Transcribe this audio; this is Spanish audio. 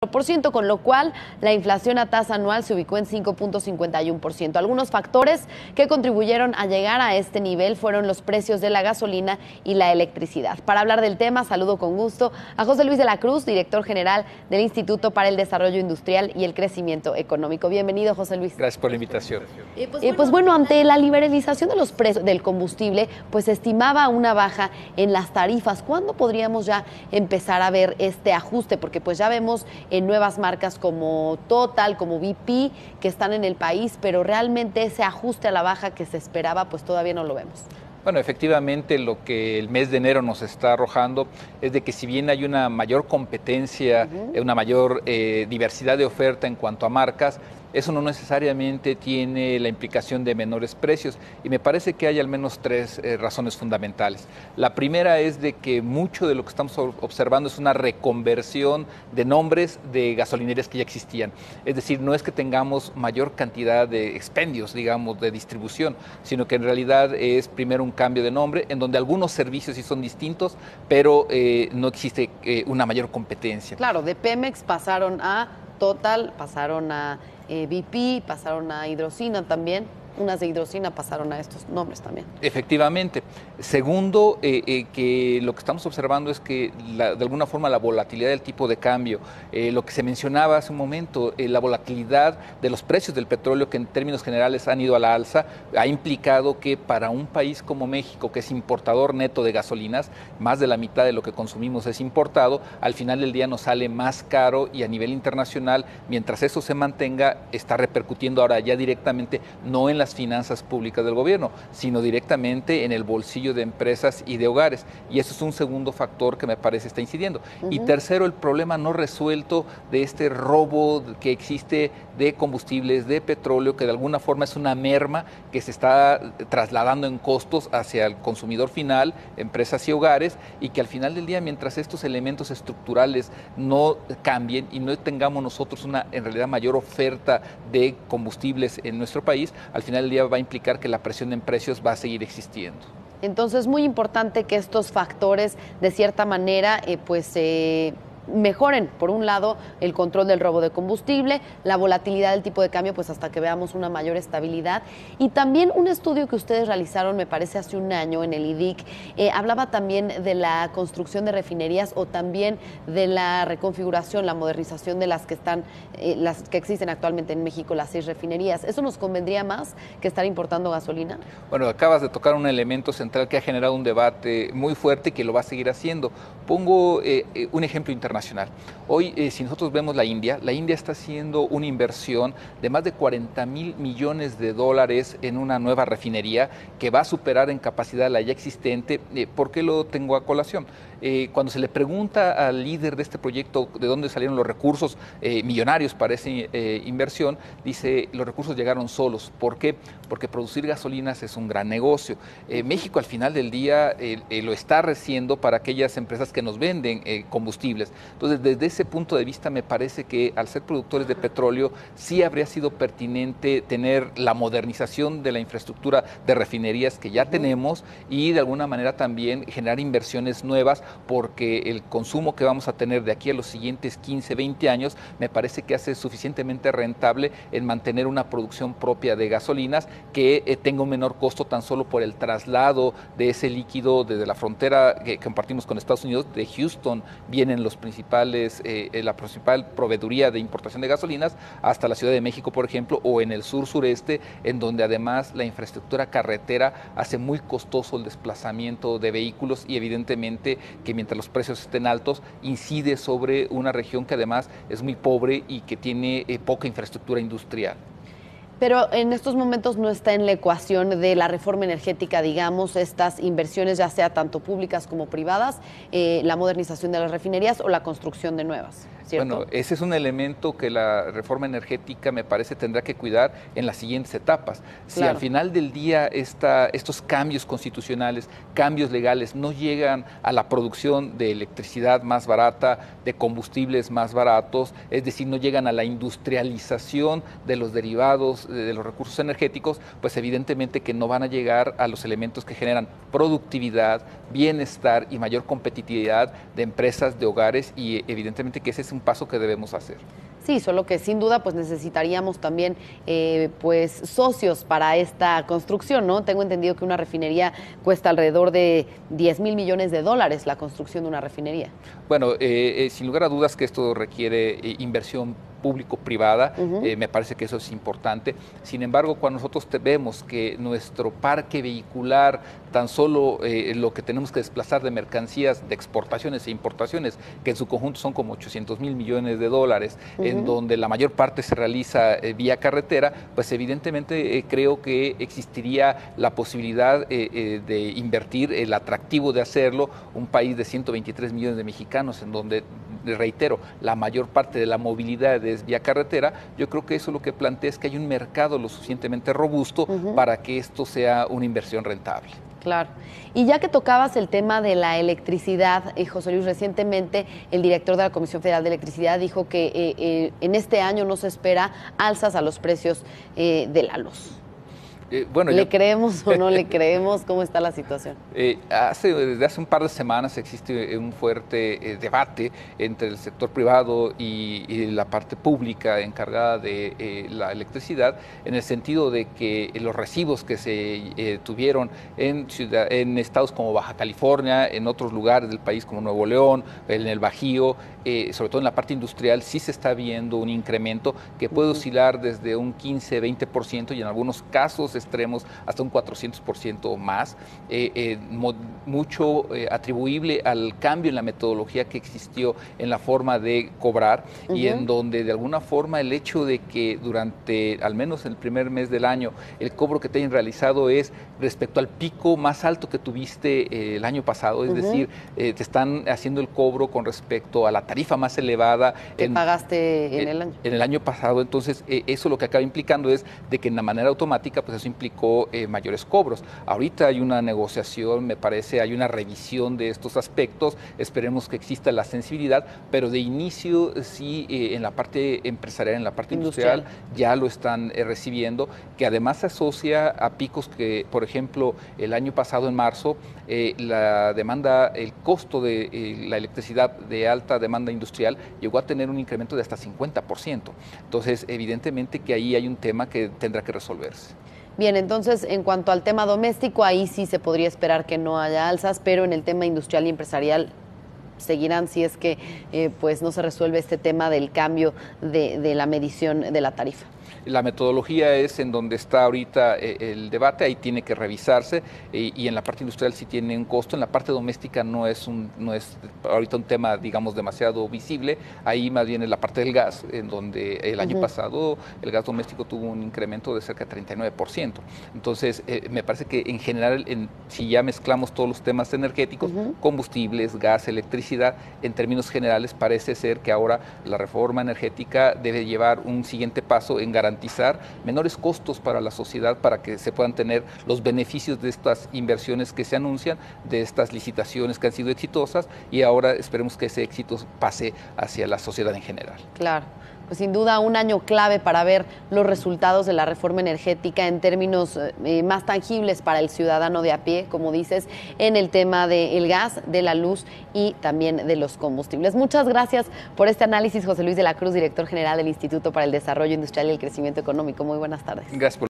%, con lo cual la inflación a tasa anual se ubicó en 5.51%. Algunos factores que contribuyeron a llegar a este nivel fueron los precios de la gasolina y la electricidad. Para hablar del tema, saludo con gusto a José Luis de la Cruz, director general del Instituto para el Desarrollo Industrial y el Crecimiento Económico. Bienvenido, José Luis. Gracias por la invitación. Pues bueno, ante la liberalización de los precios del combustible, pues se estimaba una baja en las tarifas. ¿Cuándo podríamos ya empezar a ver este ajuste? Porque pues ya vemos en nuevas marcas como Total, como BP, que están en el país, pero realmente ese ajuste a la baja que se esperaba, pues todavía no lo vemos. Bueno, efectivamente lo que el mes de enero nos está arrojando es de que si bien hay una mayor competencia, una mayor diversidad de oferta en cuanto a marcas, eso no necesariamente tiene la implicación de menores precios, y me parece que hay al menos tres razones fundamentales. La primera es de que mucho de lo que estamos observando es una reconversión de nombres de gasolinerías que ya existían. Es decir, no es que tengamos mayor cantidad de expendios, digamos, de distribución, sino que en realidad es primero un cambio de nombre, en donde algunos servicios sí son distintos, pero no existe una mayor competencia. Claro, de Pemex pasaron a Total, pasaron a BP, pasaron a Hidrocina también. Unas de Hidrocina pasaron a estos nombres también. Efectivamente. Segundo, que lo que estamos observando es que de alguna forma la volatilidad del tipo de cambio, lo que se mencionaba hace un momento, la volatilidad de los precios del petróleo, que en términos generales han ido a la alza, ha implicado que para un país como México, que es importador neto de gasolinas, más de la mitad de lo que consumimos es importado, al final del día nos sale más caro, y a nivel internacional, mientras eso se mantenga, está repercutiendo ahora ya directamente, no en las finanzas públicas del gobierno, sino directamente en el bolsillo de empresas y de hogares, y eso es un segundo factor que me parece está incidiendo. Y tercero, el problema no resuelto de este robo que existe de combustibles, de petróleo, que de alguna forma es una merma que se está trasladando en costos hacia el consumidor final, empresas y hogares, y que al final del día, mientras estos elementos estructurales no cambien y no tengamos nosotros una en realidad mayor oferta de combustibles en nuestro país, al final del día va a implicar que la presión en precios va a seguir existiendo. Entonces es muy importante que estos factores de cierta manera mejoren, por un lado, el control del robo de combustible, la volatilidad del tipo de cambio, pues hasta que veamos una mayor estabilidad. Y también un estudio que ustedes realizaron, me parece, hace un año en el IDIC, hablaba también de la construcción de refinerías o también de la reconfiguración, la modernización de las que están, las que existen actualmente en México, las 6 refinerías. ¿Eso nos convendría más que estar importando gasolina? Bueno, acabas de tocar un elemento central que ha generado un debate muy fuerte y que lo va a seguir haciendo. Pongo un ejemplo internacional. Hoy, si nosotros vemos la India está haciendo una inversión de más de 40,000 millones de dólares en una nueva refinería que va a superar en capacidad la ya existente. ¿Por qué lo tengo a colación? Cuando se le pregunta al líder de este proyecto de dónde salieron los recursos millonarios para esa inversión, dice: los recursos llegaron solos. ¿Por qué? Porque producir gasolinas es un gran negocio. México al final del día lo está haciendo para aquellas empresas que nos venden combustibles. Entonces, desde ese punto de vista, me parece que al ser productores de petróleo, sí habría sido pertinente tener la modernización de la infraestructura de refinerías que ya tenemos, y de alguna manera también generar inversiones nuevas, porque el consumo que vamos a tener de aquí a los siguientes 15, 20 años, me parece que hace suficientemente rentable en mantener una producción propia de gasolinas que tenga un menor costo tan solo por el traslado de ese líquido desde la frontera que compartimos con Estados Unidos. De Houston vienen la principal proveeduría de importación de gasolinas hasta la Ciudad de México, por ejemplo, o en el sur-sureste, en donde además la infraestructura carretera hace muy costoso el desplazamiento de vehículos, y evidentemente que mientras los precios estén altos, incide sobre una región que además es muy pobre y que tiene poca infraestructura industrial. Pero en estos momentos no está en la ecuación de la reforma energética, digamos, estas inversiones, ya sea tanto públicas como privadas, la modernización de las refinerías o la construcción de nuevas, ¿cierto? Bueno, ese es un elemento que la reforma energética, me parece, tendrá que cuidar en las siguientes etapas. Si al final del día estos cambios constitucionales, cambios legales, no llegan a la producción de electricidad más barata, de combustibles más baratos, es decir, no llegan a la industrialización de los derivados de los recursos energéticos, pues evidentemente que no van a llegar a los elementos que generan productividad, bienestar y mayor competitividad de empresas, de hogares, y evidentemente que ese es un paso que debemos hacer. Sí, solo que sin duda pues necesitaríamos también pues socios para esta construcción, ¿no? Tengo entendido que una refinería cuesta alrededor de 10,000 millones de dólares la construcción de una refinería. Bueno, sin lugar a dudas que esto requiere inversión público-privada, me parece que eso es importante. Sin embargo, cuando nosotros vemos que nuestro parque vehicular, tan solo lo que tenemos que desplazar de mercancías, de exportaciones e importaciones, que en su conjunto son como 800,000 millones de dólares, en donde la mayor parte se realiza vía carretera, pues evidentemente creo que existiría la posibilidad de invertir, el atractivo de hacerlo, un país de 123 millones de mexicanos, en donde, reitero, la mayor parte de la movilidad es vía carretera. Yo creo que eso lo que plantea es que hay un mercado lo suficientemente robusto para que esto sea una inversión rentable. Claro. Y ya que tocabas el tema de la electricidad, José Luis, recientemente el director de la Comisión Federal de Electricidad dijo que en este año no se espera alzas a los precios de la luz. Bueno, ¿Le creemos o no le creemos? ¿Cómo está la situación? Desde hace un par de semanas existe un fuerte debate entre el sector privado y la parte pública encargada de la electricidad, en el sentido de que los recibos que se tuvieron en estados como Baja California, en otros lugares del país como Nuevo León, en el Bajío, sobre todo en la parte industrial, sí se está viendo un incremento que puede oscilar desde un 15-20% y en algunos casos extremos hasta un 400% o más, mucho atribuible al cambio en la metodología que existió en la forma de cobrar y en donde de alguna forma el hecho de que durante al menos el primer mes del año el cobro que te hayan realizado es respecto al pico más alto que tuviste el año pasado, es decir, te están haciendo el cobro con respecto a la tarifa más elevada que pagaste en el año. En el año pasado, entonces eso lo que acaba implicando es de que de manera automática pues eso implicó mayores cobros. Ahorita hay una negociación, me parece, hay una revisión de estos aspectos, esperemos que exista la sensibilidad, pero de inicio sí en la parte empresarial, en la parte industrial ya lo están recibiendo, que además se asocia a picos que, por ejemplo, el año pasado en marzo, la demanda, el costo de la electricidad de alta demanda industrial llegó a tener un incremento de hasta 50%. Entonces, evidentemente que ahí hay un tema que tendrá que resolverse. Bien, entonces, en cuanto al tema doméstico, ahí sí se podría esperar que no haya alzas, pero en el tema industrial y empresarial seguirán si es que pues no se resuelve este tema del cambio de la medición de la tarifa. La metodología es en donde está ahorita el debate, ahí tiene que revisarse y en la parte industrial sí tiene un costo, en la parte doméstica no es ahorita un tema, digamos, demasiado visible, ahí más bien es la parte del gas, en donde el año pasado el gas doméstico tuvo un incremento de cerca de 39%. Entonces, me parece que en general, si ya mezclamos todos los temas energéticos, combustibles, gas, electricidad, en términos generales parece ser que ahora la reforma energética debe llevar un siguiente paso en garantizar menores costos para la sociedad para que se puedan tener los beneficios de estas inversiones que se anuncian, de estas licitaciones que han sido exitosas y ahora esperemos que ese éxito pase hacia la sociedad en general. Claro. Pues sin duda un año clave para ver los resultados de la reforma energética en términos más tangibles para el ciudadano de a pie, como dices, en el tema del gas, de la luz y también de los combustibles. Muchas gracias por este análisis, José Luis de la Cruz, director general del Instituto para el Desarrollo Industrial y el Crecimiento Económico. Muy buenas tardes. Gracias por